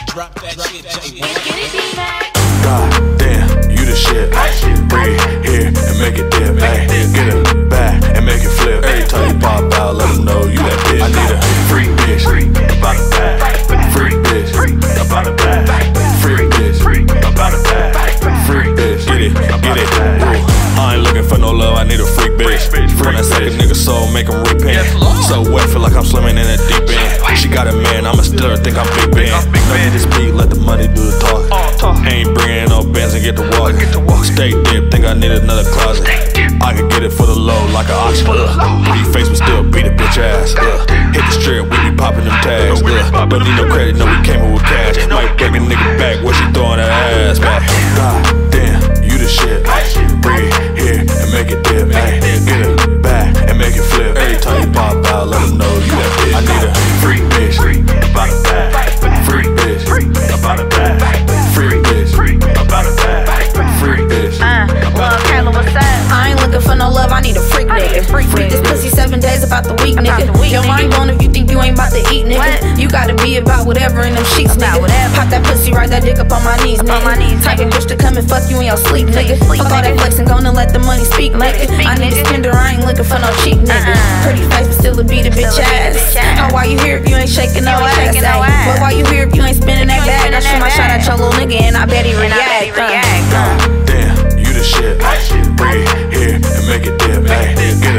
Drop that shit, J1. God damn, you the shit. Bring it here and make it dip. Ay, get it back and make it flip. Every time you pop out, let them know you that bitch. I need a freak bitch, about a bag. Freak bitch, about a bag. Freak bitch, about a bag. Freak bitch, get it. Ooh, I ain't looking for no love, I need a freak bitch. From that second nigga soul, make him repent. So wet, feel like I'm swimming in that deep end. She got a man, I'ma still think I'm Big Ben. Know this beat, let the money do the talk. Ain't bringing no bands and get the water. Stay dip, think I need another closet. I can get it for the low like an auction. Pretty face, but still beat a bitch ass. Hit the strip, we be popping them tags. Don't need no credit, no, we came in with cash. Might break a nigga back, where she throwing that ass back. God damn, you the shit. Bring it here and make it dip. Ay, get it back and make it flip. Every time you pop out, let them know you that bitch. I need a freak bitch, about a bag. Freak bitch, about a bag. Freak bitch, about a bag. Freak bitch, about a bag. I ain't looking for no love, I need a freak nigga. Freak this pussy 7 days about the week, nigga. Your mind blown if you think you ain't about to eat, nigga. You gotta be about whatever in them sheets, nigga. Pop that pussy, ride that dick up on my knees, nigga. Type of bitch to come and fuck you in your sleep, nigga. Fuck all that flexing, gonna let the money speak, nigga. I need a spender, I ain't looking for no cheap, nigga. Pretty face, but still a beat a bitch ass. Oh, why you here if you ain't shaking no ass? But why you here if you ain't spinning that bag? I shoot my shot at your little nigga and I bet he react. God damn, you the shit. Bring it here and make it dip. Ay,